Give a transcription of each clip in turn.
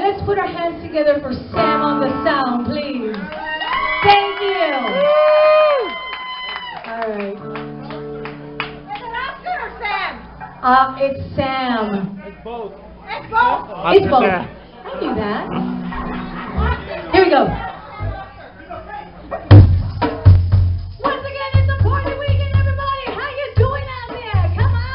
Let's put our hands together for Sam on the sound, please. Thank you. All right. Is it Oscar or Sam? It's Sam. It's both. It's both. It's both. I knew that. Here we go. Once again, it's a party weekend, everybody. How you doing out there? Come on.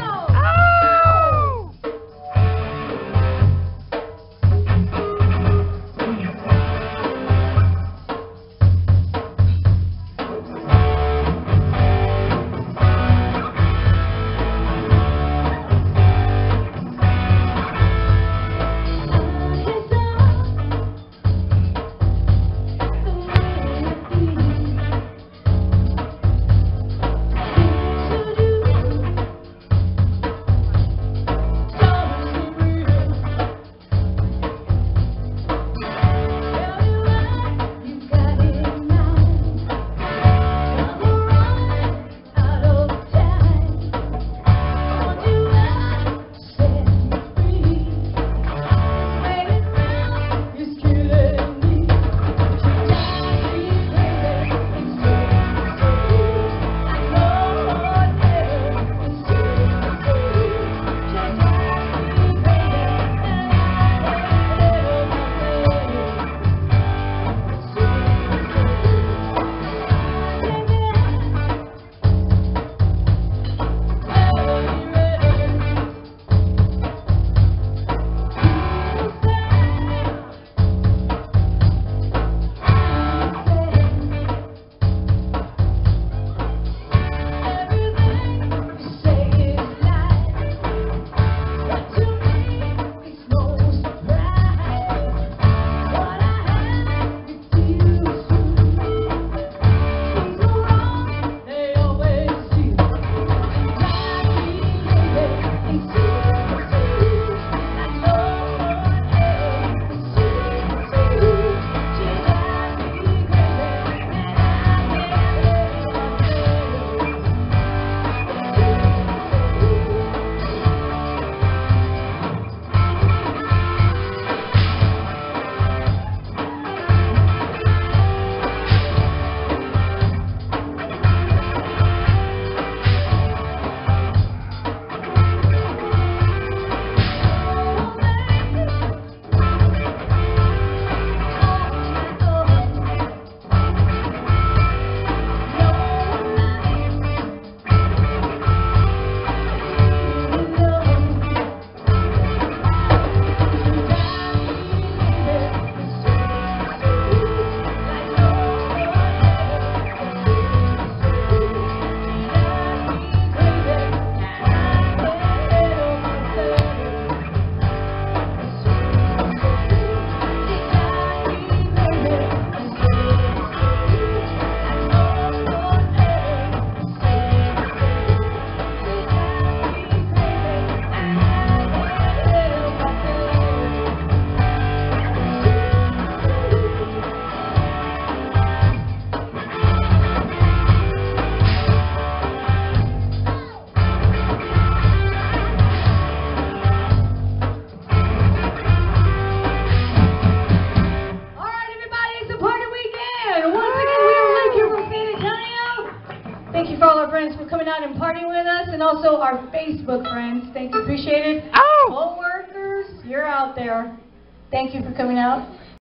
Thank you for all our friends for coming out and partying with us, and also our Facebook friends. Thank you, appreciate it. Co-workers, you're out there. Thank you for coming out.